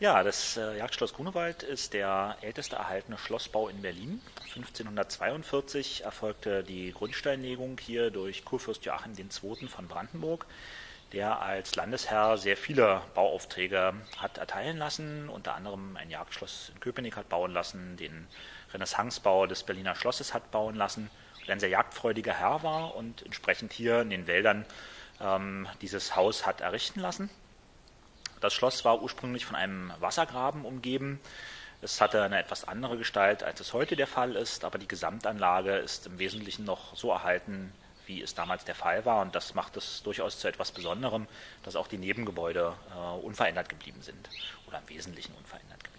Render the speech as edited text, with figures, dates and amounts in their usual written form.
Ja, das Jagdschloss Grunewald ist der älteste erhaltene Schlossbau in Berlin. 1542 erfolgte die Grundsteinlegung hier durch Kurfürst Joachim II. Von Brandenburg, der als Landesherr sehr viele Bauaufträge hat erteilen lassen, unter anderem ein Jagdschloss in Köpenick hat bauen lassen, den Renaissancebau des Berliner Schlosses hat bauen lassen und ein sehr jagdfreudiger Herr war und entsprechend hier in den Wäldern dieses Haus hat errichten lassen. Das Schloss war ursprünglich von einem Wassergraben umgeben. Es hatte eine etwas andere Gestalt, als es heute der Fall ist, aber die Gesamtanlage ist im Wesentlichen noch so erhalten, wie es damals der Fall war. Und das macht es durchaus zu etwas Besonderem, dass auch die Nebengebäude unverändert geblieben sind oder im Wesentlichen unverändert geblieben sind.